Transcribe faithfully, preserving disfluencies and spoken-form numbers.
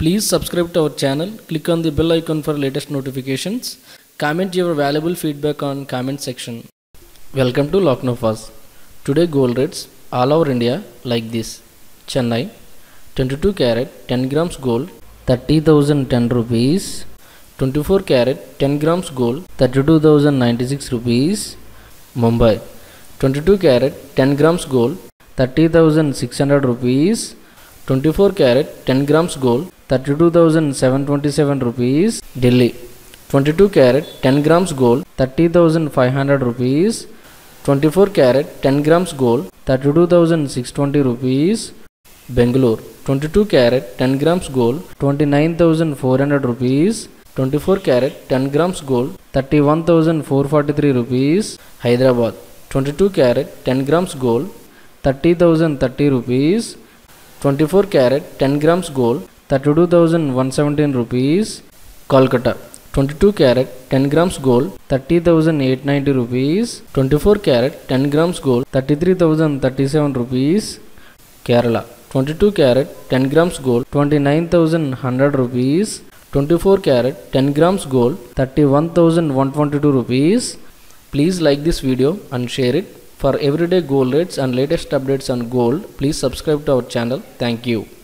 Please subscribe to our channel, click on the bell icon for latest notifications, comment your valuable feedback on comment section. Welcome to Laacnofas. Today gold rates all over India like this. Chennai twenty-two carat ten grams gold thirty thousand ten rupees. twenty-four carat ten grams gold thirty-two thousand ninety-six rupees. Mumbai twenty-two carat ten grams gold thirty thousand six hundred rupees. twenty-four carat ten grams gold thirty-two thousand seven hundred twenty-seven rupees. Delhi twenty-two carat ten grams gold thirty thousand five hundred rupees. twenty-four carat ten grams gold thirty-two thousand six hundred twenty rupees. Bangalore twenty-two carat ten grams gold twenty-nine thousand four hundred rupees. twenty-four carat ten grams gold thirty-one thousand four hundred forty-three rupees. Hyderabad twenty-two carat ten grams gold thirty thousand thirty rupees. twenty-four carat ten grams gold thirty-two thousand one hundred seventeen rupees. Kolkata twenty-two carat ten grams gold thirty thousand eight hundred ninety rupees. twenty-four carat ten grams gold thirty-three thousand thirty-seven rupees. Kerala twenty-two carat ten grams gold twenty-nine thousand one hundred rupees. twenty-four carat ten grams gold thirty-one thousand one hundred twenty-two rupees. Please like this video and share it. For everyday gold rates and latest updates on gold, please subscribe to our channel. Thank you.